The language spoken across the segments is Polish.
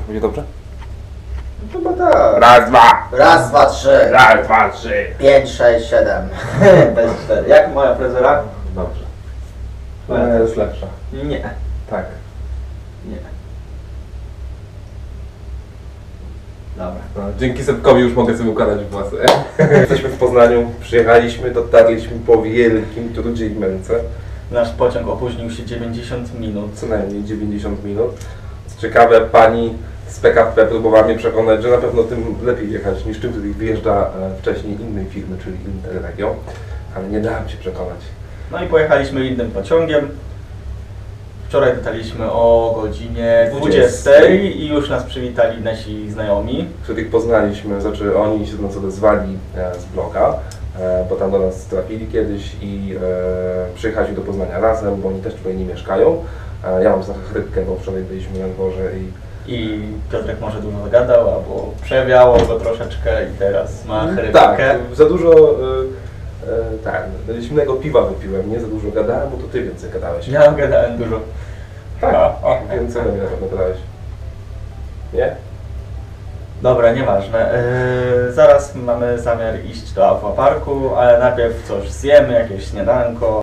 Będzie dobrze? Chyba tak. Raz, dwa! Raz, dwa, trzy. Raz, dwa, trzy! 5, 6, 7. Bez 4. Jak moja fryzura? Dobrze. Moja jest lepsza. Nie. Tak. Nie. Dobra. No, dzięki Sepkowi już mogę sobie układać włosy. Jesteśmy w Poznaniu, przyjechaliśmy, dotarliśmy po wielkim trudzie i męce. Nasz pociąg opóźnił się 90 minut. Co najmniej 90 minut. Co ciekawe, pani z PKP próbowała mnie przekonać, że na pewno tym lepiej jechać niż tym, który wyjeżdża wcześniej innej firmy, czyli Interregio. Ale nie dałem się przekonać. No i pojechaliśmy innym pociągiem. Wczoraj dotarliśmy o godzinie 20 i już nas przywitali nasi znajomi. Których poznaliśmy, znaczy oni się do nas odezwali z bloga, bo tam do nas trafili kiedyś i przyjechaliśmy do Poznania razem, bo oni też tutaj nie mieszkają. Ja mam trochę chrypkę, bo wczoraj byliśmy na dworze I Piotrek może dużo zagadał, albo przewiało go troszeczkę i teraz ma chrypkę. Tak, za dużo zimnego piwa wypiłem, nie za dużo gadałem, bo to ty więcej gadałeś. Ja gadałem dużo. Tak, więcej na mnie na pewno gadałeś. Nie? Dobra, nieważne. Zaraz mamy zamiar iść do aquaparku, ale najpierw coś zjemy, jakieś śniadanko.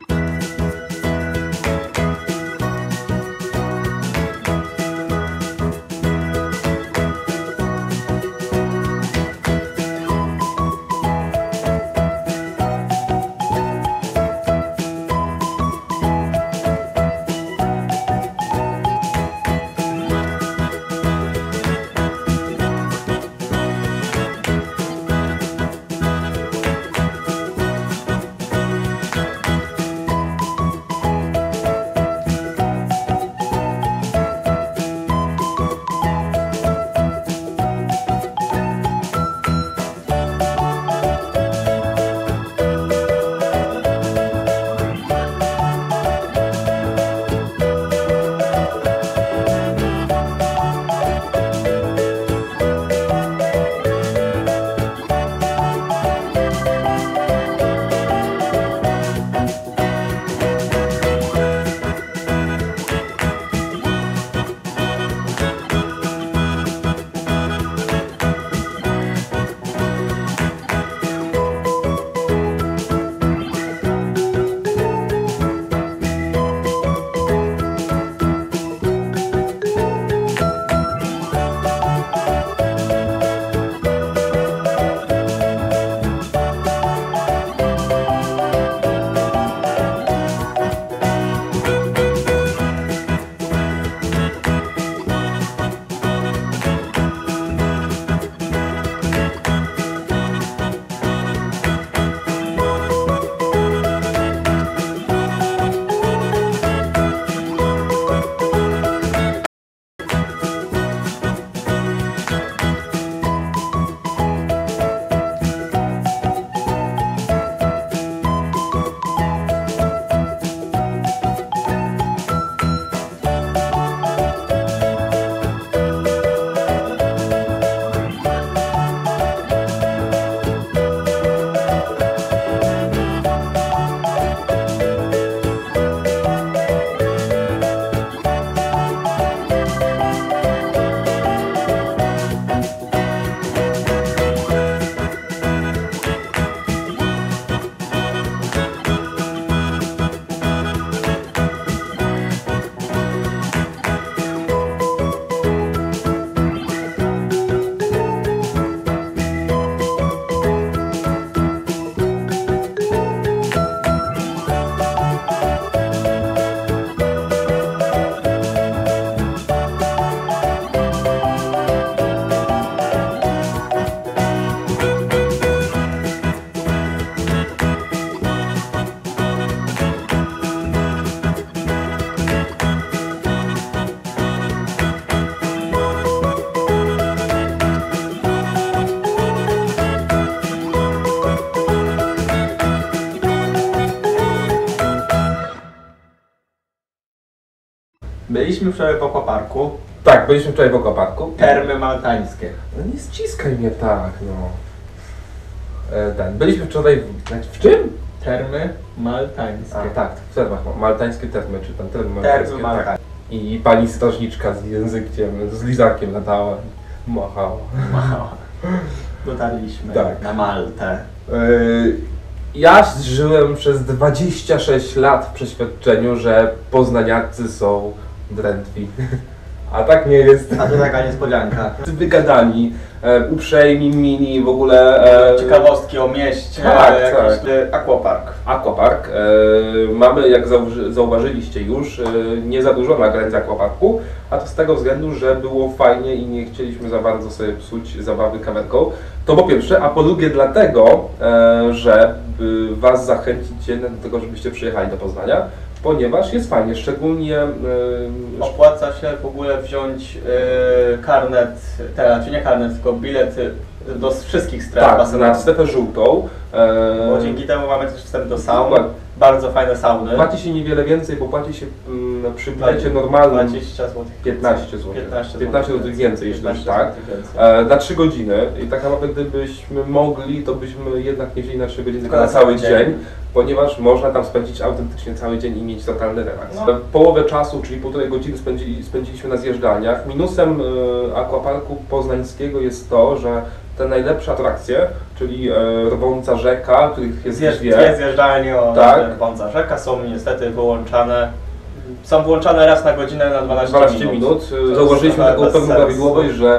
Byliśmy wczoraj w aquaparku. Tak, byliśmy wczoraj w aquaparku. Termy maltańskie. No nie ściskaj mnie tak, no. Byliśmy wczoraj w czym? Termy maltańskie. A tak, w termach maltańskie termy, czy tam termy maltańskie. Termy maltańskie. i pani strażniczka z językiem, z lizakiem latała i machała. Dotarliśmy Tak. na Maltę. Ja żyłem przez 26 lat w przeświadczeniu, że poznaniacy są drętwi. A tak nie jest. A to taka niespodzianka. Wygadani, uprzejmi, mini, w ogóle... Ciekawostki o mieście, Tak, jakiś tak. aquapark. Aquapark. Mamy, jak zauważyliście już, nie za dużo nagrań aquaparku, a to z tego względu, że było fajnie i nie chcieliśmy za bardzo sobie psuć zabawy kamerką. To po pierwsze, a po drugie dlatego, że Was zachęcić do tego, żebyście przyjechali do Poznania, ponieważ jest fajnie, szczególnie... Opłaca się w ogóle wziąć karnet, czy nie karnet, tylko bilet do wszystkich stref Tak, na basenowych. strefę żółtą. Bo dzięki temu mamy też wstęp do saun, Dokładnie. bardzo fajne sauny. Płaci się niewiele więcej, bo płaci się przy bilecie normalnym 20 zł. 15 zł. 15 zł więcej, jeśli już 15 tak. zł więcej. Na 3 godziny i tak naprawdę gdybyśmy mogli, to byśmy jednak nie wzięli na 3 godziny, Tylko tylko na na cały cały dzień, dzień. ponieważ można tam spędzić autentycznie cały dzień i mieć totalny relaks. No. Połowę czasu, czyli 1,5 godziny spędziliśmy na zjeżdżalniach. Minusem aquaparku poznańskiego jest to, że te najlepsze atrakcje, czyli rwąca rzeka, których jest dwie. Dwie zjeżdżalnie o Tak. Rwąca rzeka są niestety wyłączane. Są włączane raz na godzinę na 12 minut. To Zauważyliśmy jest taką bez pewną sensu. prawidłowość, że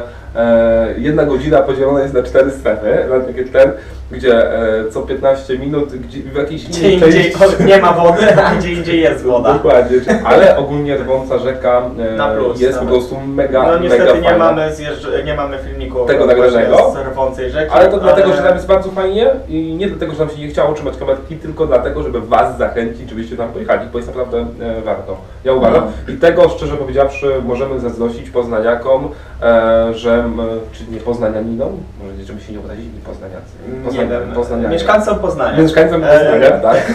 1 godzina podzielona jest na 4 strefy, na takie gdzie co 15 minut w jakiejś Gdzie innej indziej części... nie ma wody, a gdzie indziej jest woda. Dokładnie, ale ogólnie rwąca rzeka Na plus, jest po nawet. prostu mega, No niestety mega nie fajna. mamy, nie mamy filmiku Tego właśnie nagranego. z Rwącej rzeki. Ale to dlatego, że tam jest bardzo fajnie i nie dlatego, że nam się nie chciało trzymać kamerki, tylko dlatego, żeby Was zachęcić, żebyście tam pojechali, bo jest naprawdę warto. Ja uważam. I tego, szczerze powiedziawszy, możemy zazdrościć poznaniakom, że, czy nie poznanianinom, może żeby się nie obrazili poznaniacy. Nie wiem, Poznanianie. mieszkańcom Poznania. Mieszkańcom Poznania, tak.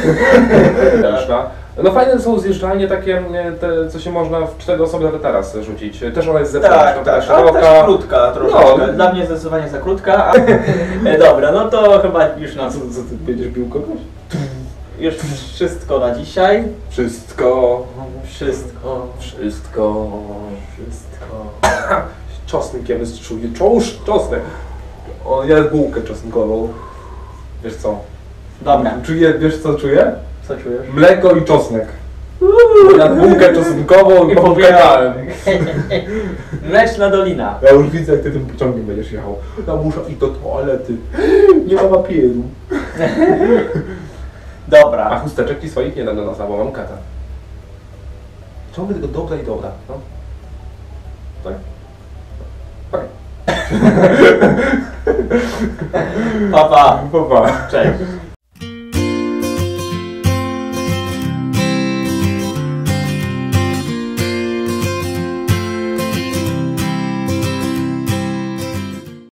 No fajne są zjeżdżalnie takie, te, co się można w 4 osoby nawet teraz rzucić. Też ona jest zepsuta, Tak, tak, ale też krótka troszeczkę. No. Dla mnie zdecydowanie za krótka. Dobra, no to chyba już nas... Co ty będziesz bił kogoś? Już wszystko na dzisiaj. Wszystko. Wszystko. Wszystko. Wszystko. Czosnkiem jest czuje. Czosnek. O, ja bułkę czosnkową. Wiesz co? Dobra. Wiesz co czuję? Co czujesz? Mleko i czosnek. Ja bułkę czosnkową i popłynąłem. Mleczna Dolina. Ja już widzę, jak ty tym pociągiem będziesz jechał. Ja muszę iść do toalety. Nie ma papieru. Dobra. A chusteczek ci swoich nie dam do nosa, bo mam kata. Ciągle tylko dobra i dobra. No. Tak? Tak. Pa, pa. Pa. Cześć.